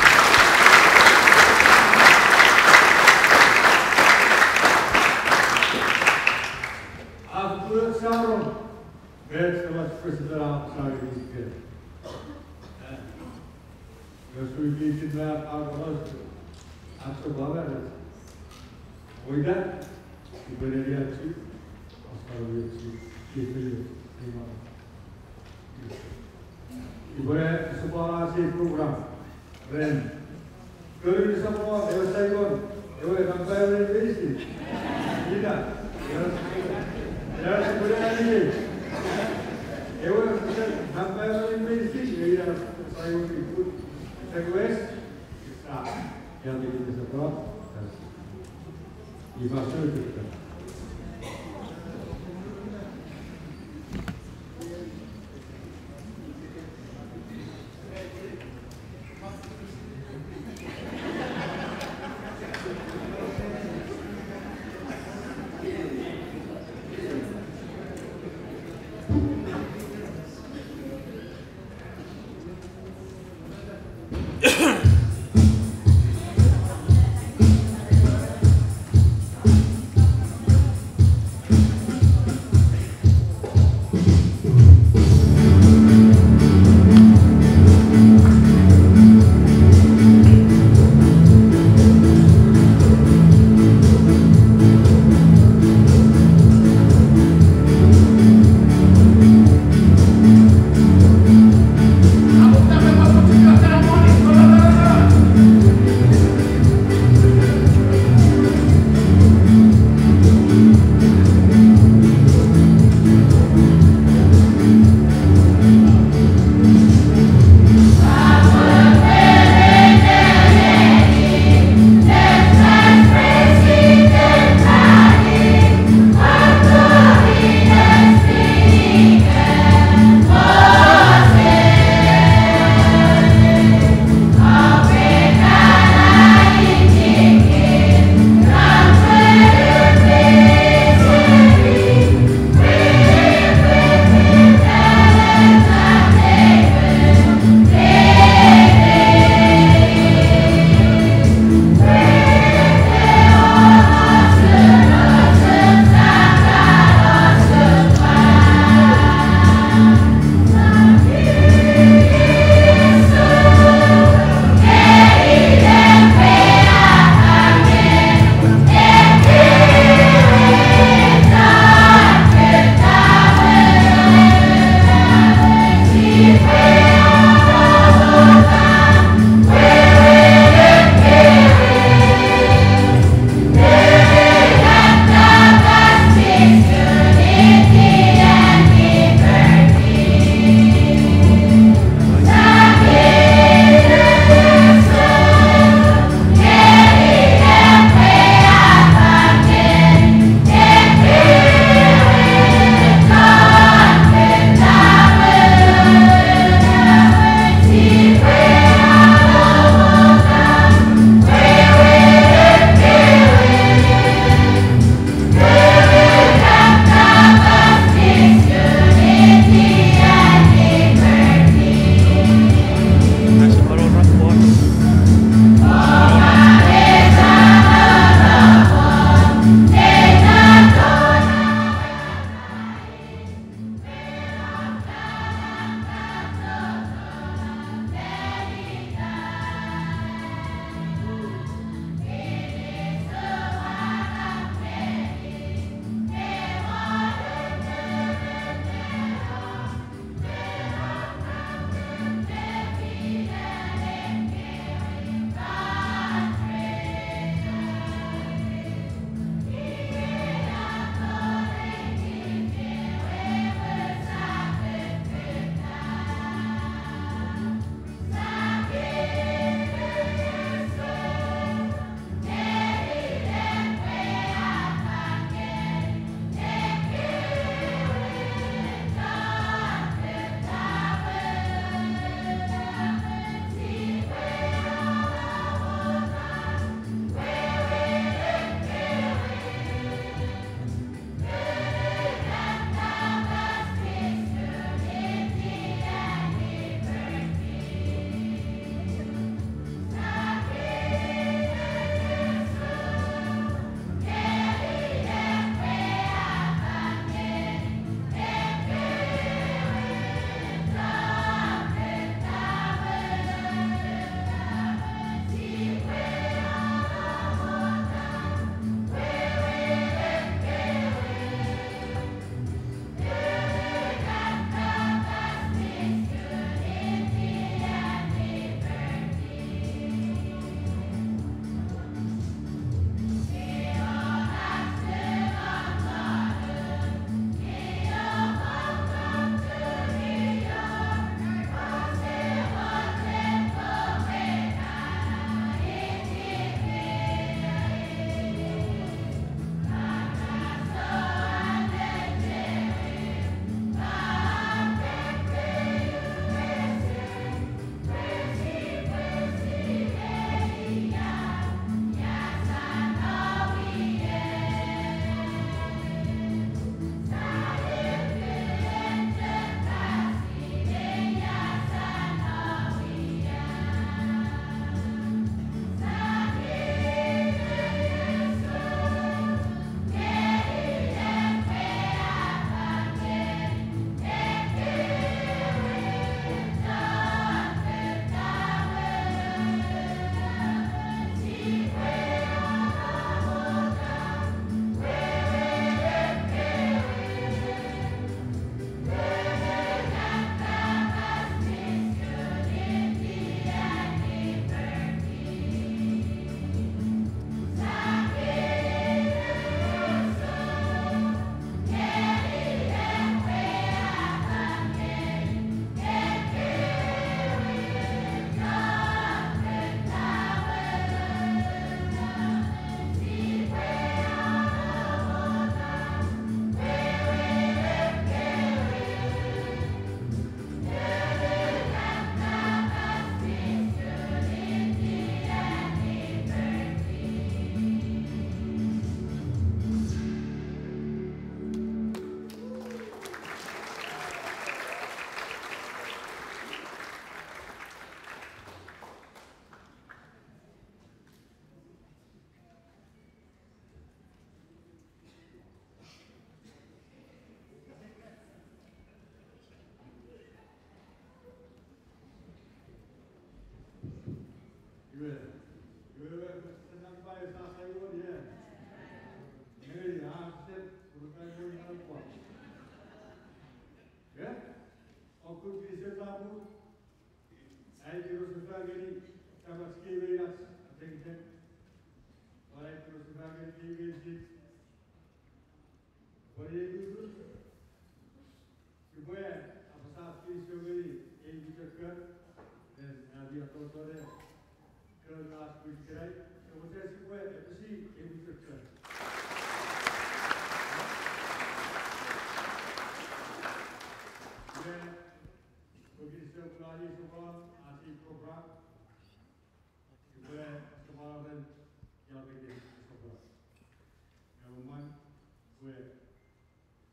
Aku bersama dengan Presiden Ahmad Yusuf. Yusuf kita agak aku bawa. Oida, ibadah dia tu, asal dia tu, kita lima. Ibarat sebuah hasil program dan kalau ini semua dewasaikon, dewa sampai berisi, tidak, ya sebenarnya ini, dewa sampai berisi, jadi saya ikut request, yang kita sebut, dimasukkan kita.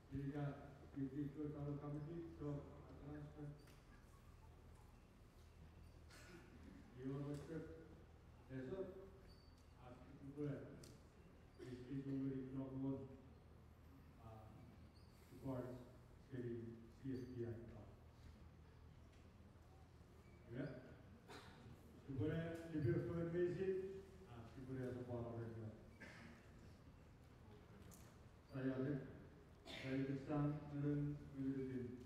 jika ikut kalau kami itu transfer, your worship, esok aku boleh istri memberi nomor support dari CSPI. Ya, boleh lebih berfungsi, boleh support mereka. Saya kesang dan menjadi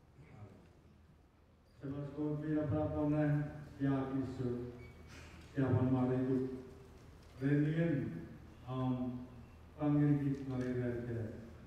sebab sekolah peraponan yang isu siapa malah itu rendian panggil kita malah kita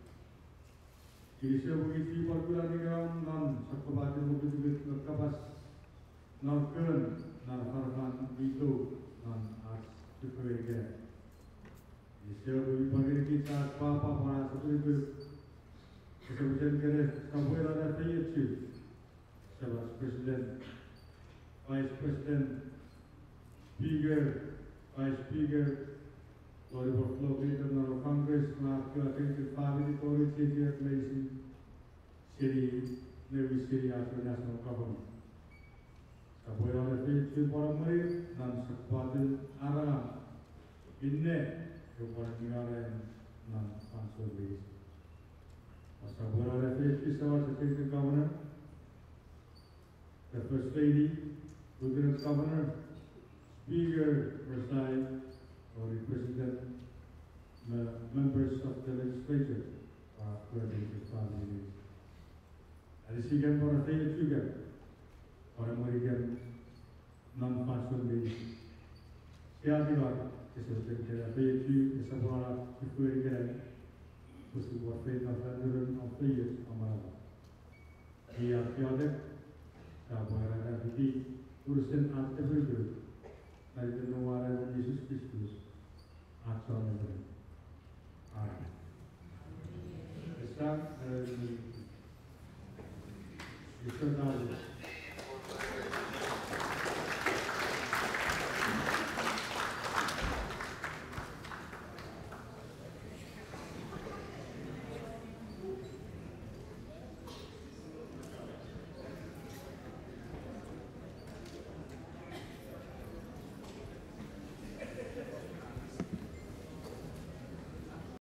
isu begitu perkuliahan negara non sekolah begitu berkapas non keren non harfan itu non as superega isu panggil kita apa para sesuatu kemudian kira sampai ada itu sebagai presiden, vice president, speaker, vice speaker, overflow internal Congress, melakukan family policy regulation, city after national government. Sampai ada itu para murid dan sekuatan arah ini kepada negara dan konservasi. Sampai ada itu sebagai state governor. The First Lady, Lieutenant Governor, Speaker, Wesley, or the President, members of the legislature are present in family. Ada sigan para saya juga, para memberikan non-functional base. Siapa juga kesulitan kita itu sebuah kekuatan sebuah federal of the years amal. Dia tiada Sahabat jadi urusan arti berbeda dari penawaran Yesus Kristus asal negeri. Amin. Besar dari Yesus